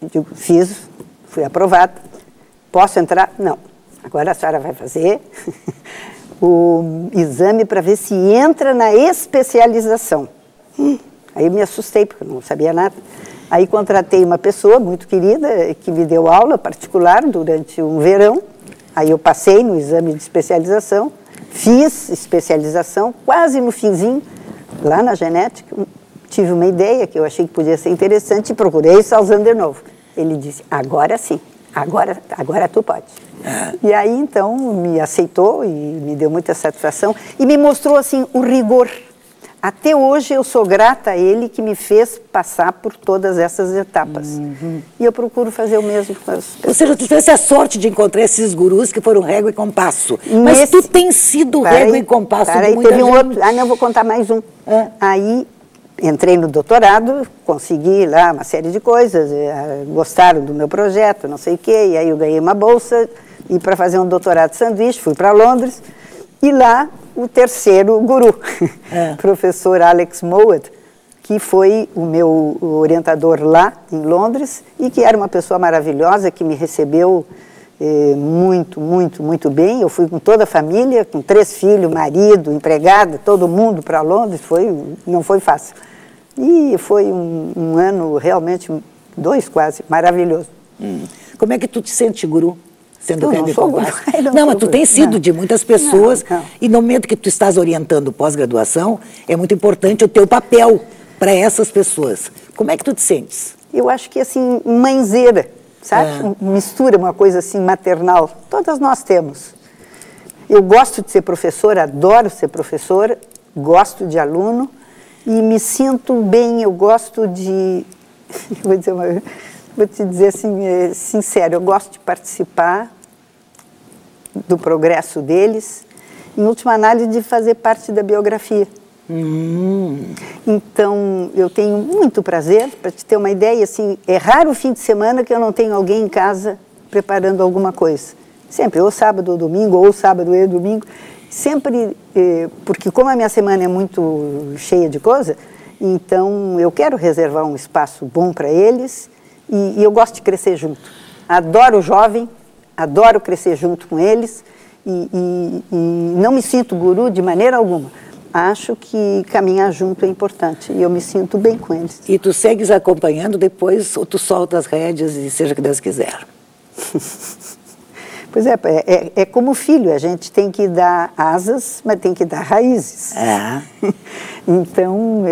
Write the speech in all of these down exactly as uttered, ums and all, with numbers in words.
Digo, fiz, fui aprovada. Posso entrar? Não. Agora a senhora vai fazer o exame para ver se entra na especialização. Hum, aí eu me assustei, porque eu não sabia nada. Aí contratei uma pessoa muito querida, que me deu aula particular durante um verão. Aí eu passei no exame de especialização, fiz especialização, quase no finzinho, lá na genética, tive uma ideia que eu achei que podia ser interessante e procurei o Salzano de novo. Ele disse, agora sim, agora, agora tu pode. E aí, então, me aceitou e me deu muita satisfação e me mostrou, assim, o rigor. Até hoje eu sou grata a ele que me fez passar por todas essas etapas. Uhum. E eu procuro fazer o mesmo com as pessoas. Ou seja, tu tivesse a sorte de encontrar esses gurus que foram régua e compasso. Mas Nesse... tu tem sido régua e compasso de aí, muita teve gente. Um outro... Ah, não, vou contar mais um. É. Aí... Entrei no doutorado, consegui lá uma série de coisas, gostaram do meu projeto, não sei o quê, e aí eu ganhei uma bolsa, e para fazer um doutorado de sanduíche, fui para Londres, e lá o terceiro guru, é. professor Alex Mowat, que foi o meu orientador lá em Londres, e que era uma pessoa maravilhosa, que me recebeu eh, muito, muito, muito bem. Eu fui com toda a família, com três filhos, marido, empregada, todo mundo para Londres, foi, não foi fácil. E foi um, um ano realmente, dois quase, maravilhoso. Hum. Como é que tu te sente, guru? Sendo eu não sou guru. Eu não, não mas tu tem sido não. de muitas pessoas, não, não. E no momento que tu estás orientando pós-graduação, é muito importante o teu papel para essas pessoas. Como é que tu te sentes? Eu acho que, assim, mãezeira, sabe? É. Mistura uma coisa assim maternal. Todas nós temos. Eu gosto de ser professora, adoro ser professora, gosto de aluno, e me sinto bem, eu gosto de, vou, dizer uma, vou te dizer assim, é, sincero, eu gosto de participar do progresso deles, em última análise de fazer parte da biografia. Hum. Então, eu tenho muito prazer, para te ter uma ideia, assim, é raro o fim de semana que eu não tenho alguém em casa preparando alguma coisa. Sempre, ou sábado ou domingo, ou sábado e domingo. Sempre, eh, porque como a minha semana é muito cheia de coisa, então eu quero reservar um espaço bom para eles e, e eu gosto de crescer junto. Adoro o jovem, adoro crescer junto com eles e, e, e não me sinto guru de maneira alguma. Acho que caminhar junto é importante e eu me sinto bem com eles. E tu segues acompanhando depois ou tu solta as rédeas e seja o que Deus quiser? Pois é, é, é como filho, a gente tem que dar asas, mas tem que dar raízes. É. Então,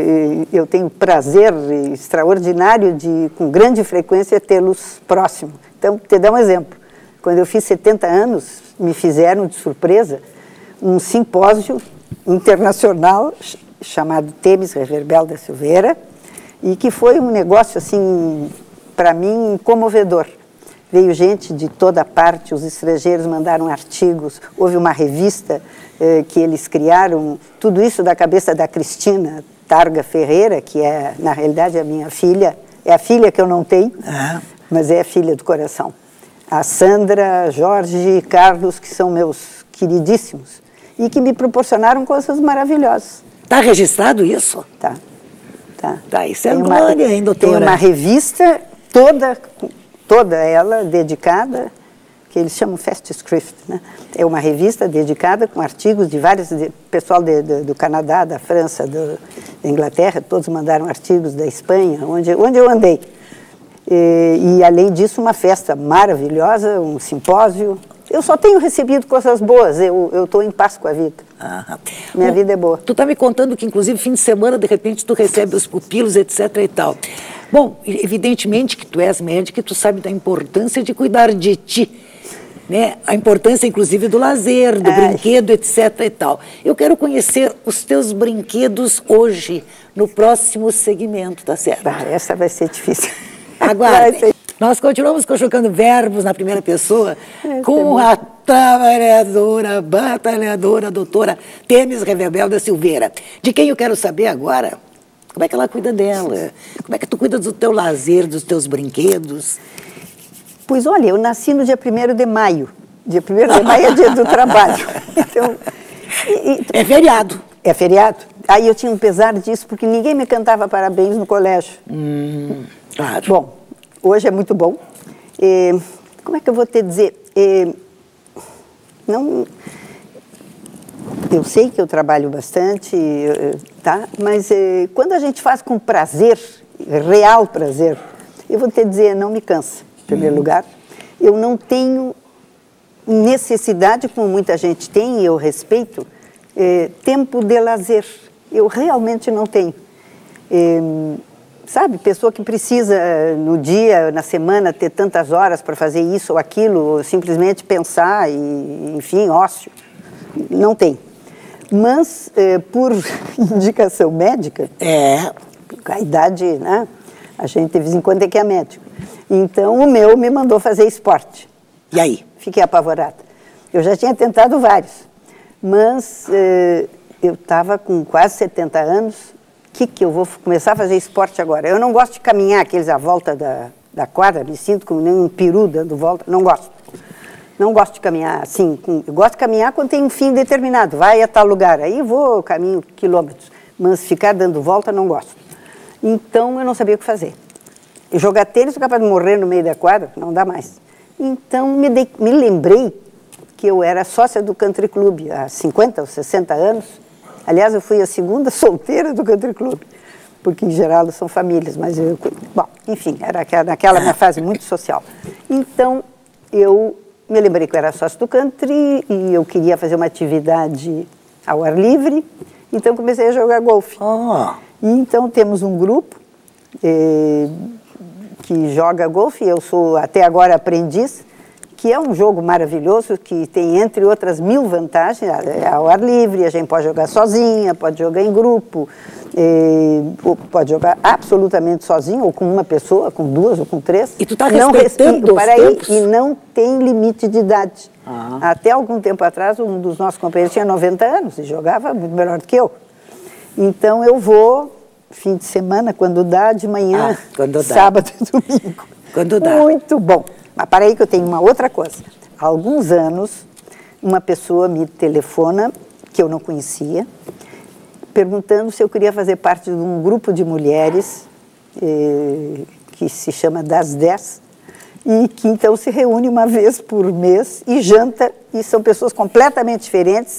eu tenho prazer extraordinário de, com grande frequência, tê-los próximo. Então, te dar um exemplo. Quando eu fiz setenta anos, me fizeram de surpresa um simpósio internacional chamado Temis Reverbel da Silveira, e que foi um negócio, assim, para mim, comovedor. Veio gente de toda parte, os estrangeiros mandaram artigos, houve uma revista eh, que eles criaram, tudo isso da cabeça da Cristina Targa Ferreira, que é, na realidade, a minha filha, é a filha que eu não tenho, ah. mas é a filha do coração. A Sandra, Jorge e Carlos, que são meus queridíssimos, e que me proporcionaram coisas maravilhosas. Está registrado isso? Tá. Tá, tá isso é glória, hein, doutora? Tem uma revista toda... toda ela dedicada, que eles chamam Festschrift, né? É uma revista dedicada com artigos de vários, de, pessoal de, de, do Canadá, da França, do, da Inglaterra, todos mandaram artigos da Espanha, onde, onde eu andei. E, e, além disso, uma festa maravilhosa, um simpósio. Eu só tenho recebido coisas boas, eu estou em paz com a vida. Ah, Minha bom, vida é boa. Tu está me contando que, inclusive, fim de semana, de repente, tu recebe os pupilos, etc e tal. Bom, evidentemente que tu és médica e tu sabe da importância de cuidar de ti, né? A importância, inclusive, do lazer, do Ai. brinquedo, etc e tal. Eu quero conhecer os teus brinquedos hoje, no próximo segmento, tá certo? Ah, essa vai ser difícil. Aguardem. Ser... Nós continuamos conjugando verbos na primeira pessoa é, com a trabalhadora, batalhadora, doutora Temis Reverbel da Silveira, de quem eu quero saber agora como é que ela cuida dela, como é que tu cuida do teu lazer, dos teus brinquedos. Pois olha, eu nasci no dia primeiro de maio, dia primeiro de maio é dia do trabalho. Então, e, e, é feriado. É feriado. Aí eu tinha um pesar disso, porque ninguém me cantava parabéns no colégio. Hum, claro. Bom, hoje é muito bom. É, como é que eu vou te dizer? É, não, eu sei que eu trabalho bastante, tá? Mas é, quando a gente faz com prazer, real prazer, eu vou te dizer, não me cansa, em primeiro uhum. lugar. Eu não tenho necessidade, como muita gente tem, e eu respeito, é, tempo de lazer. Eu realmente não tenho. É, sabe, pessoa que precisa no dia, na semana, ter tantas horas para fazer isso ou aquilo, ou simplesmente pensar e, enfim, ócio. Não tem. Mas, é, por indicação médica, é. a idade, né? A gente de vez em quando tem que ir a médico. Então, o meu me mandou fazer esporte. E aí? Fiquei apavorada. Eu já tinha tentado vários, mas eh, eu estava com quase setenta anos. O que, que eu vou começar a fazer esporte agora? Eu não gosto de caminhar aqueles à volta da, da quadra, me sinto como nem um peru dando volta. Não gosto. Não gosto de caminhar assim. Com, eu gosto de caminhar quando tem um fim determinado. Vai a tal lugar, aí vou, caminho quilômetros. Mas ficar dando volta, não gosto. Então, eu não sabia o que fazer. E jogar tênis, sou capaz de morrer no meio da quadra, não dá mais. Então, me, dei, me lembrei que eu era sócia do Country Club há cinquenta ou sessenta anos. Aliás, eu fui a segunda solteira do Country Club, porque, em geral, são famílias, mas eu... Bom, enfim, era naquela minha fase muito social. Então, eu me lembrei que eu era sócia do Country e eu queria fazer uma atividade ao ar livre, então comecei a jogar golfe. Oh. E então, temos um grupo... Eh, que joga golfe, eu sou até agora aprendiz, que é um jogo maravilhoso, que tem, entre outras, mil vantagens. É ao ar livre, a gente pode jogar sozinha, pode jogar em grupo, eh, pode jogar absolutamente sozinho, ou com uma pessoa, com duas ou com três. E tu está respeitando os para tempos? aí, e não tem limite de idade. Ah. Até algum tempo atrás, um dos nossos companheiros tinha noventa anos e jogava muito melhor do que eu. Então, eu vou... fim de semana, quando dá, de manhã, ah, quando dá. Sábado e domingo. Quando dá. Muito bom. Mas para aí que eu tenho uma outra coisa. Há alguns anos, uma pessoa me telefona, que eu não conhecia, perguntando se eu queria fazer parte de um grupo de mulheres eh, que se chama Das dez, e que então se reúne uma vez por mês e janta, e são pessoas completamente diferentes.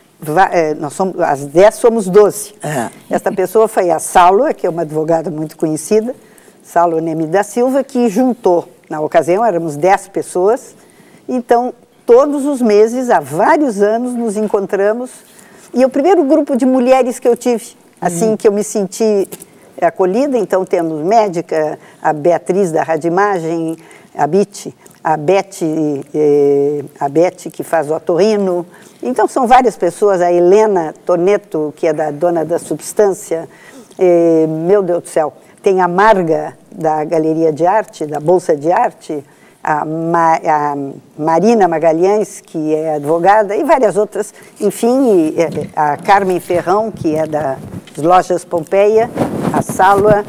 Nós somos, as dez somos doze. Uhum. Esta pessoa foi a Saulo, que é uma advogada muito conhecida, Saulo Neme da Silva, que juntou, na ocasião éramos dez pessoas, então todos os meses, há vários anos, nos encontramos, e é o primeiro grupo de mulheres que eu tive, assim uhum. que eu me senti acolhida. Então temos médica, a Beatriz da Radimagem, a Biti, a Beth, eh, a Beth que faz o otorrino. Então são várias pessoas, a Helena Toneto, que é da dona da Substância, eh, meu Deus do céu, tem a Marga da Galeria de Arte, da Bolsa de Arte, a, Ma, a Marina Magalhães, que é advogada, e várias outras, enfim, a Carmen Ferrão, que é das Lojas Pompeia, a Salva,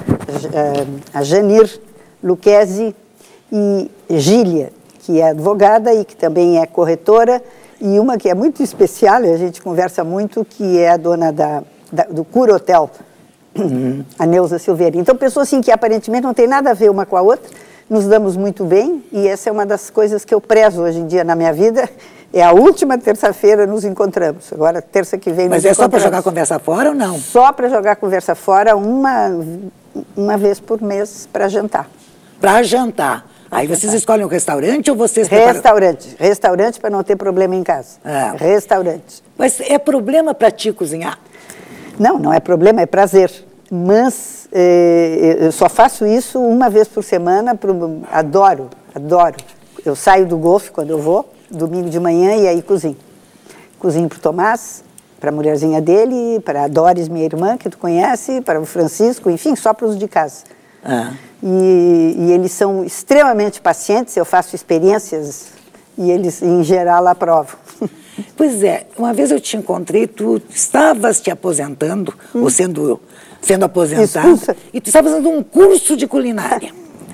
a Janir Luquezzi, e Gília, que é advogada e que também é corretora, e uma que é muito especial, e a gente conversa muito, que é a dona da, da, do Cura Hotel, uhum. a Neuza Silveira. Então, pessoas assim que aparentemente não tem nada a ver uma com a outra, nos damos muito bem, e essa é uma das coisas que eu prezo hoje em dia na minha vida. É a última terça-feira nos encontramos. Agora, terça que vem nos Mas é só para encontramos. jogar conversa fora ou não? Só para jogar conversa fora, uma, uma vez por mês, para jantar. Para jantar. Aí vocês escolhem um restaurante ou vocês Restaurante. Preparam... Restaurante para não ter problema em casa. É. Restaurante. Mas é problema para ti cozinhar? Não, não é problema, é prazer. Mas eh, eu só faço isso uma vez por semana. Pro... Adoro, adoro. Eu saio do golfe quando eu vou, domingo de manhã, e aí cozinho. Cozinho para o Tomás, para a mulherzinha dele, para a Doris, minha irmã, que tu conhece, para o Francisco, enfim, só para os de casa. Ah. E, e eles são extremamente pacientes, eu faço experiências e eles, em geral, aprovam. Pois é, uma vez eu te encontrei, tu estavas te aposentando, hum. ou sendo, sendo aposentada, e tu estavas fazendo um curso de culinária.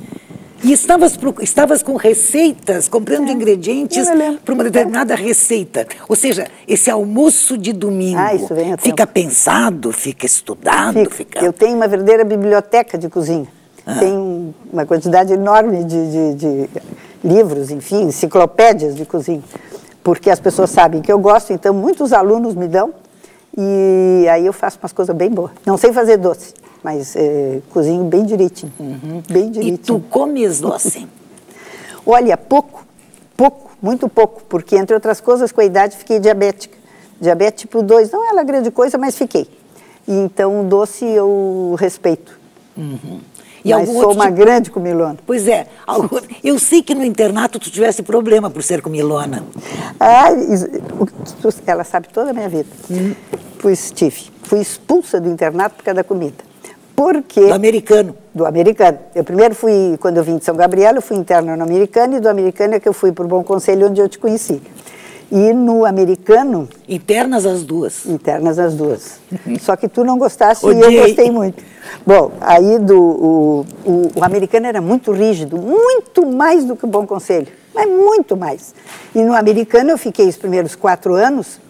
E estavas, estavas com receitas, comprando é, ingredientes para uma determinada é. receita. Ou seja, esse almoço de domingo ah, isso vem a fica tempo. pensado, fica estudado. Fica. Fica... Eu tenho uma verdadeira biblioteca de cozinha. Ah. Tem uma quantidade enorme de, de, de livros, enfim, enciclopédias de cozinha, porque as pessoas sabem que eu gosto, então muitos alunos me dão, e aí eu faço umas coisas bem boas. Não sei fazer doce, mas é, cozinho bem direitinho, uhum. bem direitinho. E tu comes doce? Olha, pouco, pouco, muito pouco, porque, entre outras coisas, com a idade fiquei diabética. Diabetes tipo dois, não é uma grande coisa, mas fiquei. E, então, o doce eu respeito. Uhum. E mas sou uma tipo... grande comilona. Pois é. Eu sei que no internato tu tivesse problema por ser comilona. Ah, ela sabe toda a minha vida. Uhum. Pois tive. Fui expulsa do internato por causa da comida. Porque... Do americano. Do americano. Eu primeiro fui, quando eu vim de São Gabriel, eu fui interna no americano, e do americano é que eu fui para o Bom Conselho, onde eu te conheci. E no americano... Internas as duas. Internas as duas. Só que tu não gostaste Odiei. E eu gostei muito. Bom, aí do, o, o, o americano era muito rígido, muito mais do que o Bom Conselho, mas muito mais. E no americano eu fiquei os primeiros quatro anos,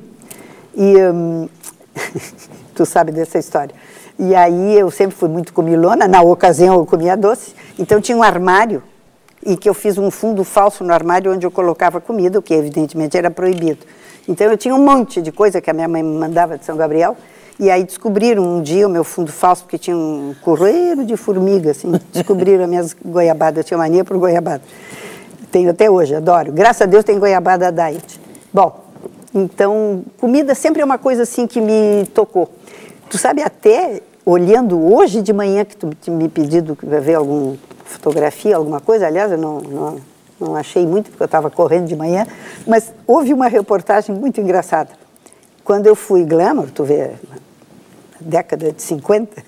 e hum, tu sabe dessa história. E aí eu sempre fui muito comilona, na ocasião eu comia doce, então tinha um armário, e que eu fiz um fundo falso no armário onde eu colocava comida, o que evidentemente era proibido. Então eu tinha um monte de coisa que a minha mãe me mandava de São Gabriel, e aí descobriram um dia o meu fundo falso, porque tinha um correio de formiga, assim, descobriram as minhas goiabadas, eu tinha mania por goiabada. Tenho até hoje, adoro. Graças a Deus tem goiabada diet. Bom, então, comida sempre é uma coisa assim que me tocou. Tu sabe, até olhando hoje de manhã, que tu me pedido que vai ver alguma fotografia, alguma coisa, aliás, eu não, não, não achei muito, porque eu estava correndo de manhã, mas houve uma reportagem muito engraçada. Quando eu fui glamour, tu vê, na década de cinquenta,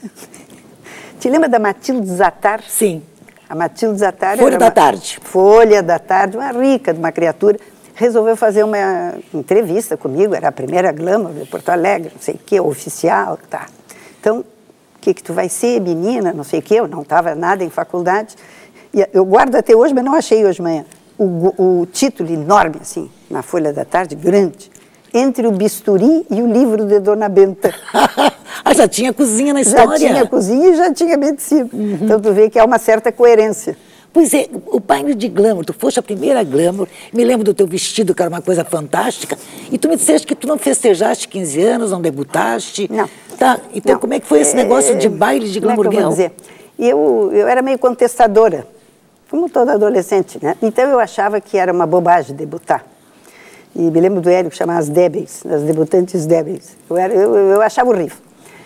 te lembra da Matilde Zattar? Sim. A Matilde Zattar Folha era da uma, Tarde. Folha da Tarde, uma rica de uma criatura, resolveu fazer uma entrevista comigo, era a primeira glamour de Porto Alegre, não sei o que, oficial, tá. Então, o que que tu vai ser, menina, não sei o que, eu não estava nada em faculdade, e eu guardo até hoje, mas não achei hoje de manhã, o, o título enorme, assim, na Folha da Tarde, grande, Entre o Bisturi e o Livro de Dona Benta. Ah, já tinha cozinha na história. Já tinha cozinha e já tinha medicina. Uhum. Então, tu vê que há uma certa coerência. Pois é, o baile de glamour, tu foste a primeira glamour, me lembro do teu vestido, que era uma coisa fantástica, e tu me disseste que tu não festejaste quinze anos, não debutaste. Não. Tá, então não. como é que foi esse negócio de baile de glamour? Como é que eu vou dizer? Eu, eu era meio contestadora, como toda adolescente, né? Então eu achava que era uma bobagem debutar. E me lembro do Hélio que chamava as débeis, as debutantes débeis. Eu, era, eu, eu achava horrível.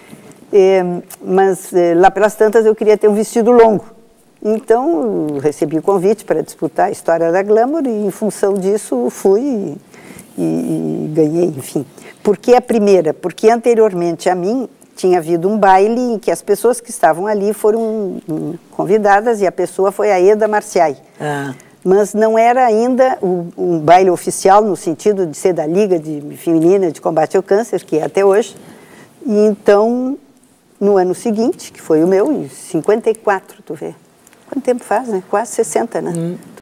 E, mas lá pelas tantas eu queria ter um vestido longo. Então, recebi o convite para disputar a história da Glamour e, em função disso, fui e, e, e ganhei, enfim. Por que a primeira? Porque anteriormente a mim tinha havido um baile em que as pessoas que estavam ali foram convidadas e a pessoa foi a Eda Marciai. Ah. Mas não era ainda um, um baile oficial no sentido de ser da Liga de Feminina de Combate ao Câncer, que é até hoje. E então, no ano seguinte, que foi o meu, em cinquenta e quatro, tu vê. Quanto tempo faz, né? Quase sessenta, né? Hum.